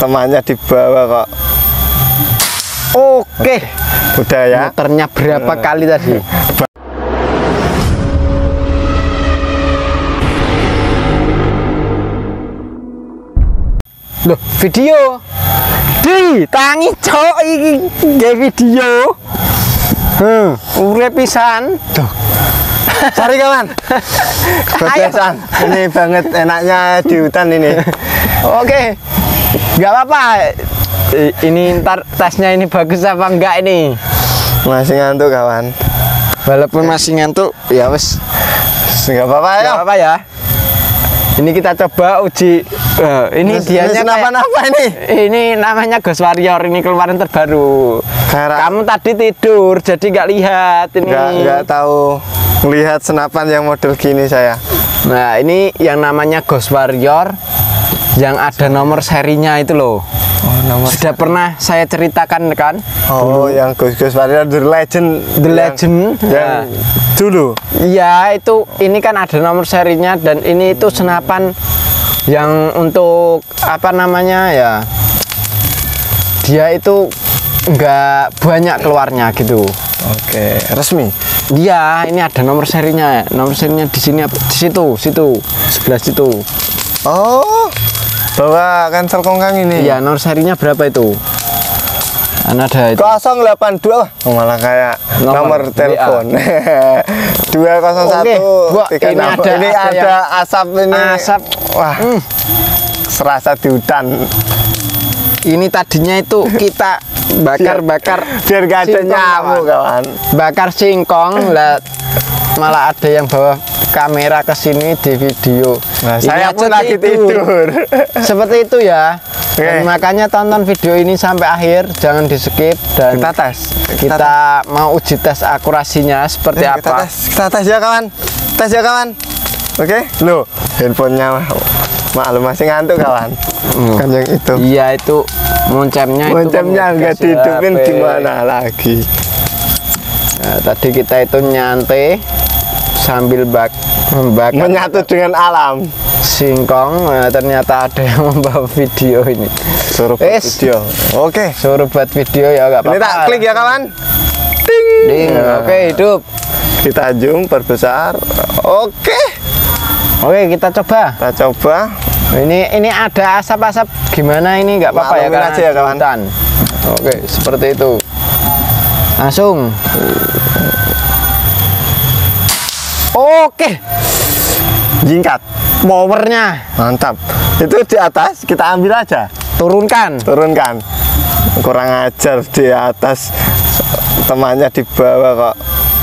temannya di bawah kok. Oke, udah ya. Muternya berapa kali tadi? Loh, video di tangi cok iki nggih video. Urip pisan. Tuh. Sorry kawan. Kebiasaan. Ini banget enaknya di hutan ini. Oke. Nggak apa-apa. Ini ntar tesnya ini bagus apa enggak ini? Masih ngantuk kawan. Walaupun masih ngantuk, ya wes. Nggak apa-apa ya. Nggak apa-apa ya. Ini kita coba uji. Ini dianya apa ini? Ini namanya Ghost Warrior, ini keluaran terbaru. Kamu tadi tidur, jadi nggak lihat ini. Nggak tahu melihat senapan yang model gini saya. Nah, ini yang namanya Ghost Warrior, yang ada nomor serinya itu loh. Sudah pernah saya ceritakan kan? Oh, yang Ghost Warrior The Legend. The Legend. Yang dulu. Iya, itu ini kan ada nomor serinya, dan ini itu senapan yang untuk apa namanya ya? Dia itu nggak banyak keluarnya gitu. Oke, resmi. Iya, ini ada nomor serinya. Nomor serinya di sini apa? Di situ, sebelah situ. Oh, bawa cancel kongkang ini. Iya, nomor serinya berapa itu? Ada itu. 082. Oh, malah kayak nomor telepon. 201 ini ada asap ini. Asap. Wah. Serasa di hutan. Ini tadinya itu kita bakar biar gak ada nyamuk kawan. Bakar singkong lah, malah ada yang bawa kamera ke sini di video. Nah, saya pun lagi tidur. Seperti itu ya. Dan makanya tonton video ini sampai akhir, jangan di skip, dan kita tes. Kita mau uji tes akurasinya seperti apa. Kita tes ya kawan. Tes ya kawan. Oke. Loh, handphonenya maklum masih ngantuk kawan. Kan yang itu. Iya, itu moncemnya nggak dihidupin gimana lagi. Nah, tadi kita itu nyantai sambil membakar, menyatu dengan alam singkong. Nah, ternyata ada yang membawa video ini. Suruh buat video. Oke. Suruh buat video ya, nggak apa-apa. Ini tak klik ya kawan. Ding. Oke, hidup. Kita zoom perbesar. Oke. Oke, kita coba. Ini ada asap-asap gimana ini, nggak apa-apa ya, karena aja ya, kawan. hutan. Oke, seperti itu. Langsung. Oke. Jingkat. Powernya mantap. Itu di atas kita ambil aja. Turunkan. Kurang ajar, di atas temannya di bawah kok.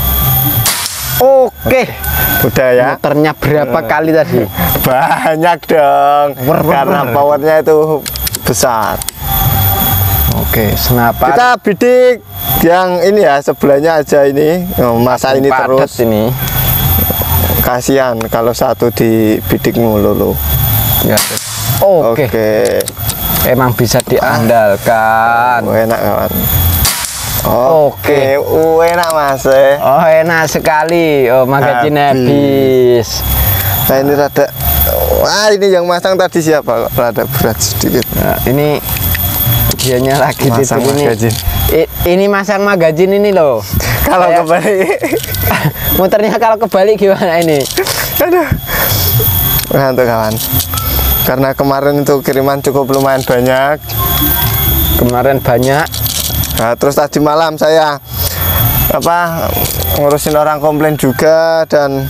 Oke. Udah ya. Muternya berapa kali tadi? Banyak dong. Karena powernya itu besar. Oke, senapan. Kita bidik yang ini ya, sebelahnya aja ini. Masa ini terus ini. Kasihan kalau satu dibidik mulu loh. Ya. Oke. Emang bisa diandalkan. Enak kawan. Oke. Enak mas. Oh, enak sekali. Oh, magazin habis. Nah, ini rada. Wah, ini yang masang tadi siapa? Rada berat sedikit. Nah, ini dianya lagi masang magazin. Ini masang magazin ini loh. Kalau kebalik. Muternya kalau kebalik gimana ini? Aduh. Ngantuk kawan. Karena kemarin itu kiriman cukup lumayan banyak. Nah, terus tadi malam saya ngurusin orang komplain juga, dan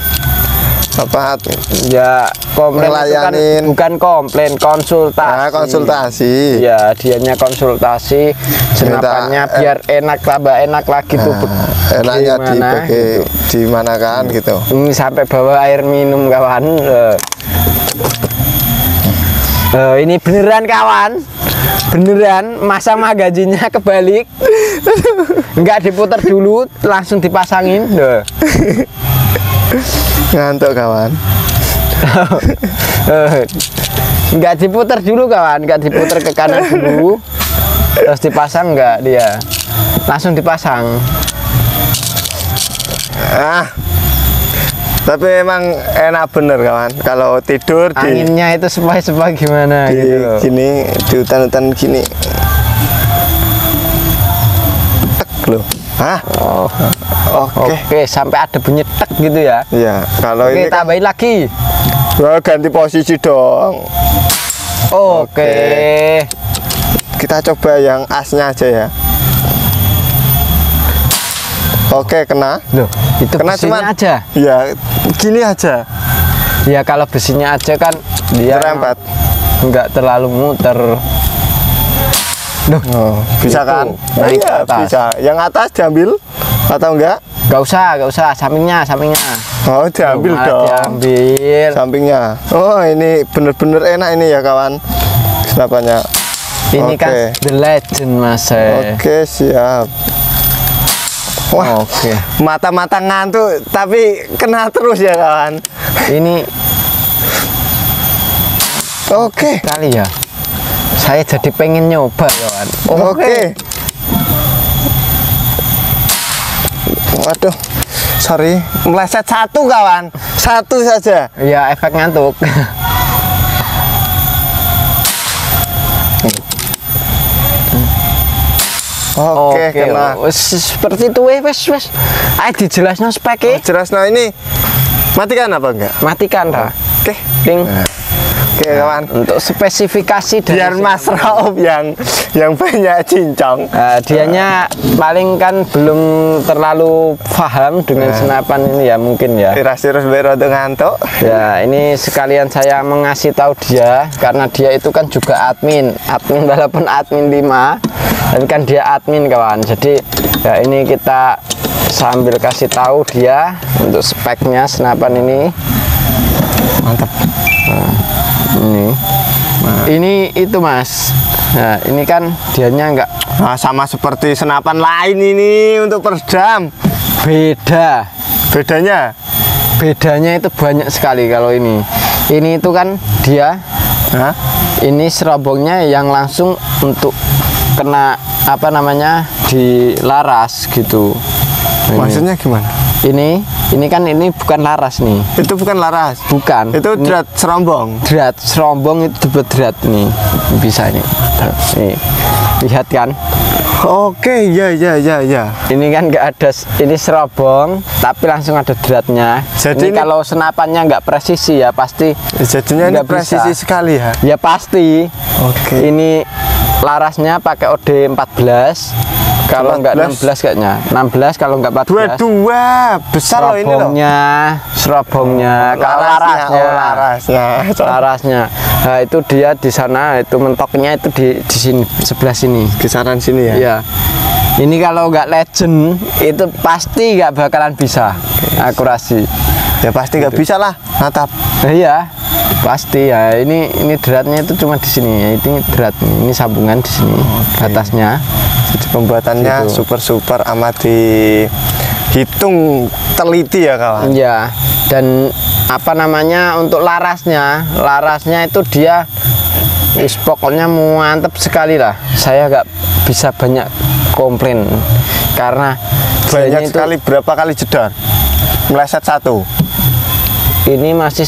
ya komplain ngelayanin. bukan komplain, konsultasi. Ya, dianya konsultasi senapannya biar tambah enak lagi tuh. Enaknya di mana kan gitu. Ini sampai bawa air minum kawan. Ini beneran kawan. Beneran masang magazinnya kebalik. Enggak diputar dulu, langsung dipasangin. Ngantuk kawan. Enggak diputar dulu kawan, enggak diputar ke kanan dulu. Terus dipasang, enggak dia. Langsung dipasang. Tapi emang enak bener kawan. Kalau tidur di Anginnya itu sepoi-sepoi gimana gitu loh. gini, di hutan-hutan gini. Tek loh. Hah? Oh. Oke. Oke, sampai ada bunyi tek gitu ya. Iya, kalau Oke, ini kan tambahin lagi. wah, ganti posisi dong. Oke. Kita coba yang asnya aja ya. Oke, kena. Loh, itu Kena besinya cuman aja. ya gini aja. Ya kalau besinya aja kan dia Terempat. nggak terlalu muter. Loh, Oh, bisa Itu, kan? naik ke Iya, atas. bisa. Yang atas diambil atau enggak? nggak usah, sampingnya. Oh, diambil Malah dong. Diambil. Sampingnya. Oh, ini bener-bener enak ini ya kawan. Senapannya. Ini Oke. kan the legend mas. Oke, siap. Wah, Oke. mata-mata ngantuk tapi kena terus ya kawan. Ini Oke. kali ya. Saya jadi pengen nyoba kawan. Oke. Waduh, sorry, meleset satu kawan, satu saja. Ya efek ngantuk. Oke, kena. Seperti itu wes. Ayo dijelasno speknya. Jelas, nah ini matikan apa enggak? Matikan dah. Oke, Ding. oke kawan. Untuk spesifikasi dari Biar Mas Rauf yang banyak cincong. dianya paling kan belum terlalu paham dengan senapan ini ya mungkin ya. Tirasirus bero ngantuk. Ya ini sekalian saya mengasih tahu dia karena dia itu kan juga admin walaupun admin 5 dan kan dia admin kawan. Jadi ya ini kita sambil kasih tahu dia untuk speknya senapan ini. Mantap. Ini itu mas. Nah ini kan dianya enggak Nah, sama seperti senapan lain ini untuk peredam. beda. Bedanya? Itu banyak sekali kalau ini. Ini itu kan dia Hah? ini serobongnya yang langsung untuk kena apa namanya di laras gitu. Ini. Maksudnya gimana? Ini kan ini bukan laras nih. Itu bukan laras. Bukan. Itu Ini drat serombong. drat serombong itu double drat nih. Bisa ini. Nih. Lihat kan? Oke, ya. Ini kan nggak ada ini serobong tapi langsung ada dratnya. Jadi ini kalau senapannya nggak presisi ya pasti Jadinya ini nggak presisi bisa. sekali ya. Ya pasti. Oke. Ini larasnya pakai OD 14. Kalau enggak 16 kayaknya. 16 kalau enggak 14. Dua besar loh ini loh. Serobongnya, kalau larasnya. Nah, itu dia di sana itu mentoknya itu di sini sebelah sini. Kisaran sini ya. Iya. Ini kalau enggak legend itu pasti enggak bakalan bisa akurasi. Ya pasti nggak bisa lah natap. Iya. Pasti ya. Ini dratnya itu cuma di sini ya. Ini drat, ini sambungan di sini batasnya. Jadi pembuatannya Gitu. super amat dihitung teliti ya kawan. Iya. Dan apa namanya untuk larasnya itu dia pokoknya mantap sekali lah. Saya nggak bisa banyak komplain karena Banyak itu, sekali, berapa kali jedar? Meleset satu. ini masih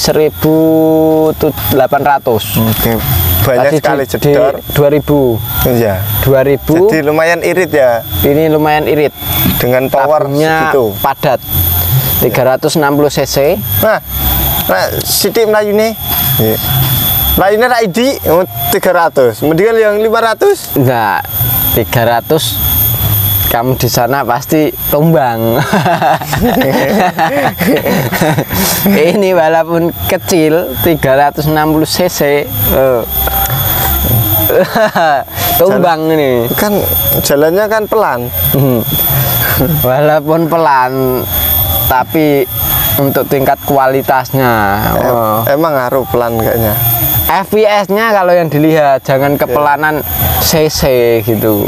1.800. Oke. Banyak Tadi sekali di jedar. 2000. Iya. 2000. Jadi lumayan irit ya Ini lumayan irit. dengan power Tabungnya segitu. padat. 360 cc. Nah, sidik Melayu nih. Melayu ini ID 300. Mendingan yang 500. Enggak, 300 kamu di sana pasti tumbang. Ini walaupun kecil 360 cc tumbang ini. Kan jalannya kan pelan. Walaupun pelan tapi untuk tingkat kualitasnya Emang ngaruh pelan kayaknya. FPS-nya kalau yang dilihat jangan kepelanan cc gitu.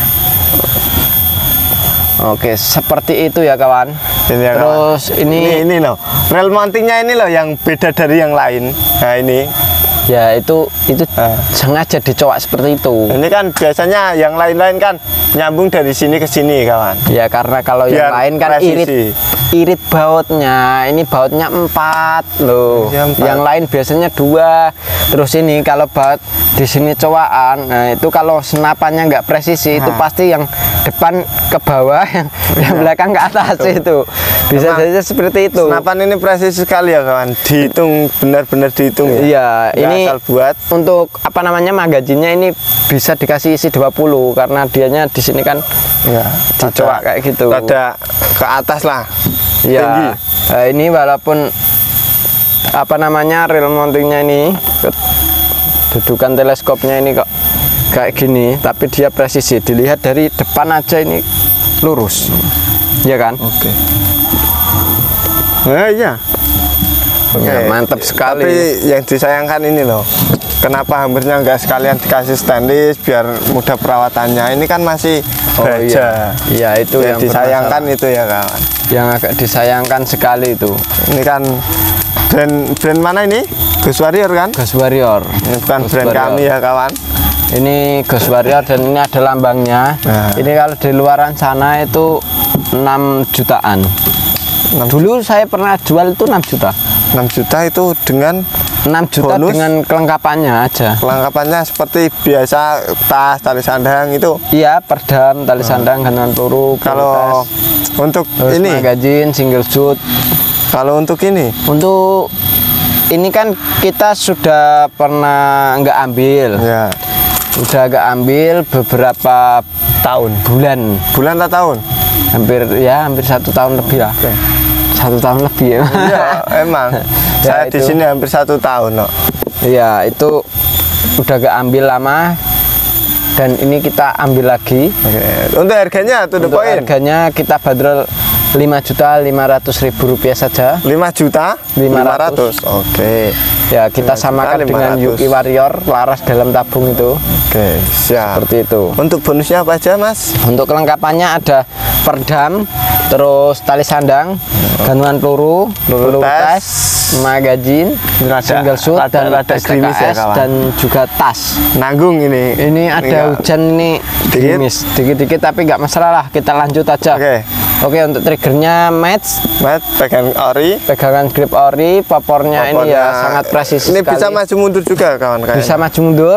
Oke, seperti itu ya kawan. Ini ya, Terus kawan. ini ini loh. Rel mountingnya ini loh yang beda dari yang lain. Nah ini. ya itu sengaja dicowok seperti itu. Ini kan biasanya yang lain-lain kan nyambung dari sini ke sini kawan. Ya karena kalau yang Biar lain kan presisi. irit irit bautnya. Ini bautnya 4 loh. Iya, 4. Yang lain biasanya 2. Terus ini kalau baut di sini cowakan, nah itu kalau senapannya nggak presisi itu pasti yang depan ke bawah, yang belakang ke atas itu. Bisa Emang saja seperti itu. Senapan ini presisi sekali ya kawan. Dihitung, benar-benar dihitung ya. Iya, Nggak ini asal buat. untuk apa namanya magazinnya ini bisa dikasih isi 20 karena dianya di sini kan Ya, dicoak kayak gitu. Ada ke atas lah. Tinggi. Ya, ini walaupun apa namanya reel mountingnya ini dudukan teleskopnya ini kok kayak gini, tapi dia presisi. Dilihat dari depan aja ini lurus, ya kan? Oke. Nah, iya. Oke, Ya, mantap sekali. Tapi yang disayangkan ini loh, kenapa hampirnya nggak sekalian dikasih stainless biar mudah perawatannya? Ini kan masih baja. Iya, itu yang disayangkan itu ya kawan. yang agak disayangkan sekali itu. Ini kan brand mana ini? Ghost Warrior kan? Ghost Warrior. Ini bukan Ghost brand Warrior. kami ya kawan. Ini Ghost Warrior dan ini ada lambangnya. Nah. Ini kalau di luaran sana itu 6 jutaan. Dulu saya pernah jual itu 6 juta. 6 juta itu dengan 6 juta bonus? dengan kelengkapannya aja. Kelengkapannya seperti biasa, tas, tali sandang itu. Iya, perdam, tali sandang, gantungan peluru, Kalau kualitas, untuk terus ini, magazine, single shoot. kalau untuk ini, Untuk ini kan kita sudah pernah nggak ambil, ya udah nggak ambil beberapa tahun, bulan, bulan atau tahun? hampir 1 tahun lebih lah. Oke. 1 tahun lebih ya. Iya, emang. Ya, Saya di itu. sini hampir 1 tahun, no. Iya, itu udah gak ambil lama dan ini kita ambil lagi. Oke. Untuk harganya tuh the Untuk point. harganya kita bandrol 5.500.000 rupiah saja. 5 juta 500. 500. Oke. Ya, kita 5 samakan juta dengan 500. Yuki Warrior laras dalam tabung itu. Oke, siap. Seperti itu. Untuk bonusnya apa aja, Mas? Untuk kelengkapannya ada perdam, terus tali sandang, gantungan peluru, peluru tes, tes, magazine, single shoot dan rada gerimis ya, STKS kawan. dan juga tas. Nanggung ini. Ini ada nggak- hujan ini Dikit? gerimis, dikit-dikit tapi nggak masalah lah, kita lanjut aja. Oke. Oke, untuk triggernya match, Mat, pegang ori. pegangan grip ori, popornya ini ya Popornya- sangat presisi Ini sekali. bisa maju mundur juga, kawan kawan. Bisa maju mundur.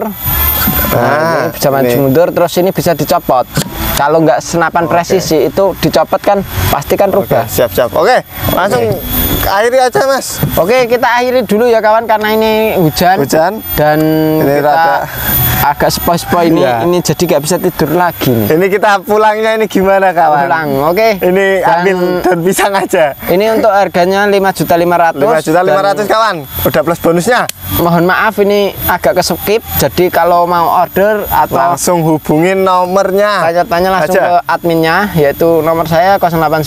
Nah, Ini bisa maju ini. mundur, terus ini bisa dicopot. Kalau nggak senapan presisi itu dicopot kan pasti kan rubah. Siap-siap. Oke, langsung akhiri aja, Mas. Oke, kita akhiri dulu ya kawan karena ini hujan. Hujan. Dan Ini kita rada- agak sepoi-sepoi Iya. ini jadi nggak bisa tidur lagi nih. Ini kita pulangnya ini gimana, kawan? Pulang, oke. Ini Dan ambil daun pisang aja. ini untuk harganya 5.500.000. 5.500.000 kawan. Udah plus bonusnya. Mohon maaf ini agak ke-skip. Jadi kalau mau order atau Langsung hubungin nomornya. tanya-tanya langsung aja. ke adminnya, yaitu nomor saya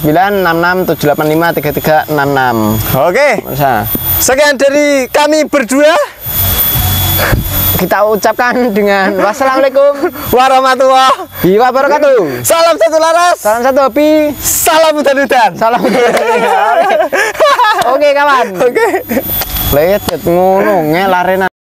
08966783366. Oke, Nomor saya. sekian dari kami berdua. Kita ucapkan dengan wassalamualaikum Warahmatullahi wabarakatuh. Salam satu laras. Salam satu hobi. Salam udan-udan. Salam. Oke kawan. Oke. Lihat ngono ngelarenan.